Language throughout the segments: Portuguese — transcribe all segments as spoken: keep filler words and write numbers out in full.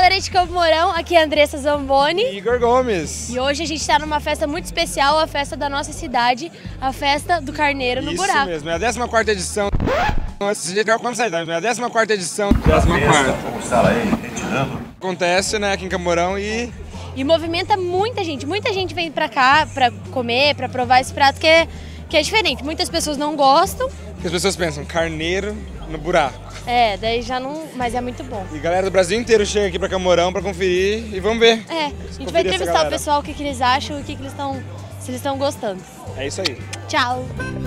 galera de Campo Mourão, aqui é a Andressa Zamboni e Igor Gomes. E hoje a gente está numa festa muito especial, a festa da nossa cidade, a festa do Carneiro no Isso Buraco. Isso mesmo, é a décima quarta edição. Quando sai, é a décima quarta edição. décima quarta. Vamos estar aí retirando. Acontece, né, aqui em Campo Mourão e... E movimenta muita gente, muita gente vem pra cá pra comer, pra provar esse prato que é, que é diferente. Muitas pessoas não gostam. Porque as pessoas pensam, carneiro no buraco. É, daí já não... mas é muito bom. E galera do Brasil inteiro chega aqui pra Campo Mourão pra conferir e vamos ver. É, a gente vai entrevistar o pessoal, o que, que eles acham, o que, que eles estão... se eles estão gostando. É isso aí. Tchau!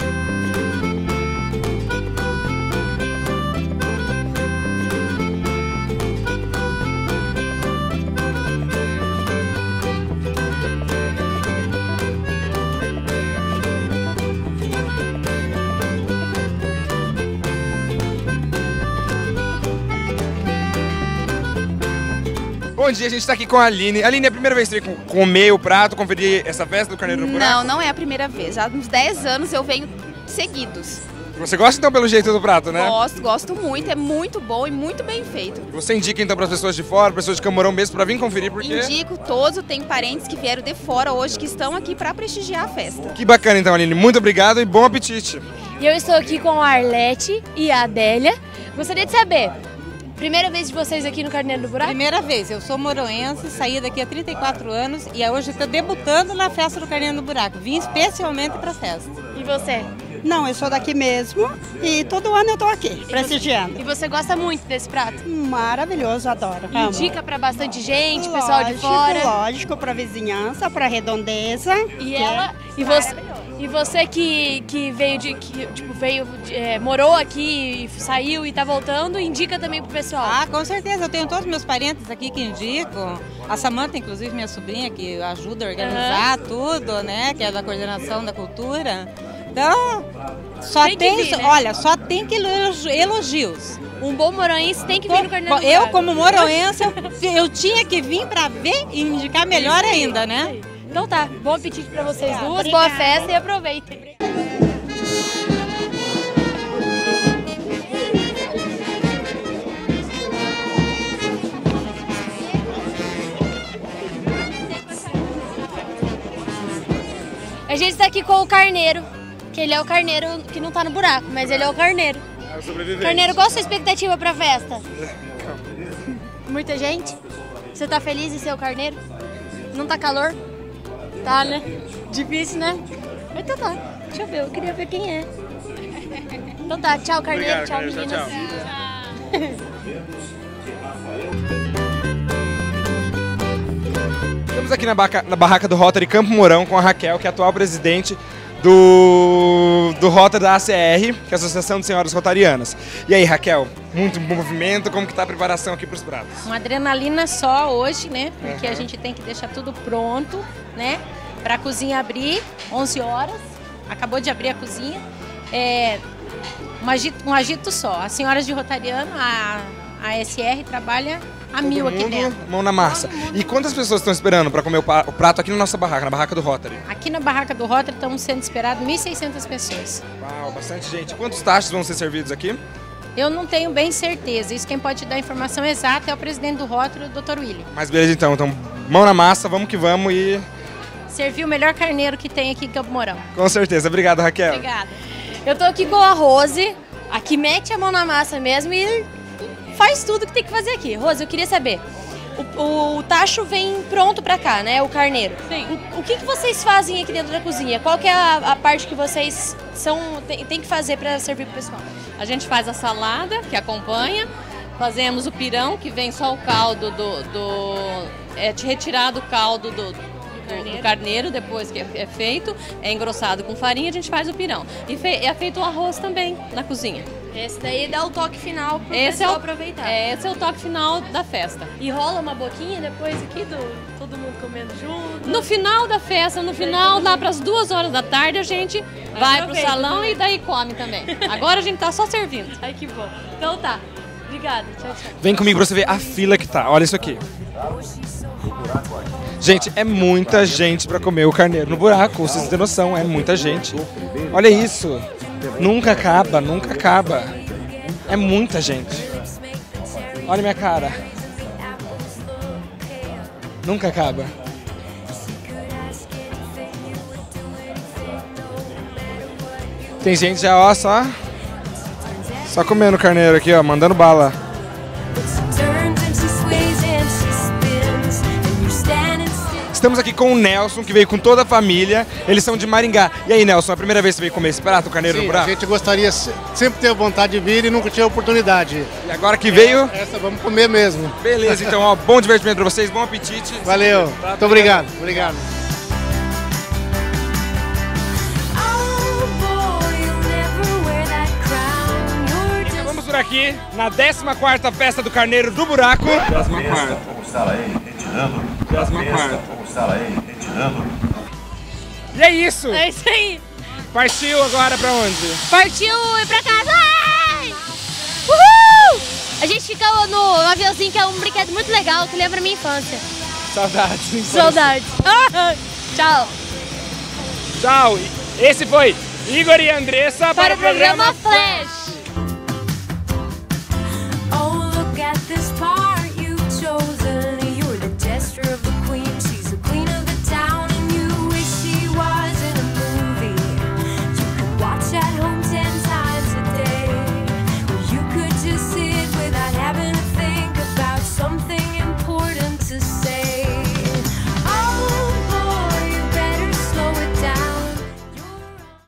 Bom dia, a gente tá aqui com a Aline. Aline, é a primeira vez que você veio comer o prato, conferir essa festa do Carneiro no Buraco? Não, não é a primeira vez. Há uns dez anos eu venho seguidos. Você gosta então pelo jeito do prato, né? Gosto, gosto muito. É muito bom e muito bem feito. Você indica então para as pessoas de fora, pessoas de Campo Mourão mesmo, para vir conferir, porque... Indico todos, tem parentes que vieram de fora hoje que estão aqui para prestigiar a festa. Que bacana então, Aline. Muito obrigado e bom apetite. E eu estou aqui com a Arlete e a Adélia. Gostaria de saber... Primeira vez de vocês aqui no Carneiro do Buraco? Primeira vez. Eu sou moroense, saí daqui há trinta e quatro anos e hoje estou debutando na festa do Carneiro do Buraco. Vim especialmente para a festa. E você? Não, eu sou daqui mesmo e todo ano eu estou aqui, e prestigiando. Você, e você gosta muito desse prato? Maravilhoso, adoro. Indica para bastante gente, lógico, pessoal de fora? Lógico, para vizinhança, para redondeza. E ela... É e você... E você que, que veio de que, tipo, veio, é, morou aqui, saiu e tá voltando, indica também pro pessoal? Ah, com certeza. Eu tenho todos meus parentes aqui que indicam. A Samanta, inclusive, minha sobrinha, que ajuda a organizar uhum. tudo, né? Que é da coordenação da cultura. Então, só tem, tem vir, né? Olha, só tem que elogios. Um bom moroense tem que vir no Carneiro do Eu, como moroense, eu, eu tinha que vir para ver e indicar melhor ainda, né? Então tá, bom apetite pra vocês duas, obrigada. Boa festa e aproveitem. A gente está aqui com o Carneiro, que ele é o carneiro que não tá no buraco, mas ele é o Carneiro. É o sobrevivente. Carneiro, qual a sua expectativa pra festa? Muita gente? Você tá feliz em ser o Carneiro? Não tá calor? Tá, né? Difícil, né? Então tá, deixa eu ver, eu queria ver quem é. Então tá, tchau, Carneiro, obrigado, tchau, Carneiro, meninas. Tchau, tchau. Estamos aqui na, baca, na barraca do Rotary Campo Mourão com a Raquel, que é a atual presidente do, do Rotary da A C R, que é a Associação de Senhoras Rotarianas. E aí, Raquel, muito movimento, como que tá a preparação aqui para os pratos? Uma adrenalina só hoje, né? Porque uhum. a gente tem que deixar tudo pronto, né? Para a cozinha abrir, onze horas, acabou de abrir a cozinha. É um agito, um agito só. As senhoras de Rotariano, a, a S R trabalha a Todo mil mundo, aqui dentro. Mão na massa. E quantas pessoas estão esperando para comer o prato aqui na nossa barraca, na barraca do Rotary? Aqui na barraca do Rotary estão sendo esperadas mil e seiscentas pessoas. Uau, bastante gente. Quantos tachos vão ser servidos aqui? Eu não tenho bem certeza. Isso quem pode dar a informação exata é o presidente do Rotary, o doutor William. Mas beleza então, então mão na massa, vamos que vamos e... Serviu o melhor carneiro que tem aqui em Campo Mourão. Com certeza. Obrigado, Raquel. Obrigada. Eu tô aqui com a Rose, a que mete a mão na massa mesmo e faz tudo que tem que fazer aqui. Rose, eu queria saber, o, o tacho vem pronto pra cá, né, o carneiro. Sim. O, o que, que vocês fazem aqui dentro da cozinha? Qual que é a, a parte que vocês são, tem, tem que fazer pra servir pro pessoal? A gente faz a salada, que acompanha, fazemos o pirão, que vem só o caldo do... do é retirado o caldo do... do carneiro, depois que é feito, é engrossado com farinha, a gente faz o pirão. E é feito o arroz também na cozinha. Esse daí dá o toque final pro esse pessoal é o, aproveitar. É, esse é o toque final da festa. E rola uma boquinha depois aqui do todo mundo comendo junto? No final da festa, no final, lá para as duas horas da tarde, a gente vai pro salão e daí come também. Agora a gente tá só servindo. Ai, que bom. Então tá. Obrigada. Tchau, tchau. Vem comigo pra você ver a fila que tá. Olha isso aqui. Gente, é muita gente pra comer o carneiro no buraco, vocês têm noção, é muita gente. Olha isso, nunca acaba, nunca acaba. É muita gente. Olha minha cara. Nunca acaba. Tem gente já, ó, só... Só comendo carneiro aqui, ó, mandando bala. Estamos aqui com o Nelson, que veio com toda a família. Eles são de Maringá. E aí, Nelson, é a primeira vez que você veio comer esse prato, o carneiro Sim, no buraco? A gente gostaria, sempre ter vontade de vir e nunca tinha oportunidade. E agora que veio... Essa vamos comer mesmo. Beleza, então, ó, bom divertimento pra vocês, bom apetite. Valeu, muito obrigado. Obrigado. Vamos por aqui, na décima quarta Festa do Carneiro do Buraco. décima quarta. Vamos estar aí retirando. décima quarta. Vamos estar aí retirando. E é isso! É isso aí. Partiu agora pra onde? Partiu ir pra casa. Ai! Uhul! A gente fica no aviãozinho, que é um brinquedo muito legal, que lembra a minha infância. Saudades. Saudades. Tchau. Tchau. Esse foi Igor e Andressa para, Para o programa Flash.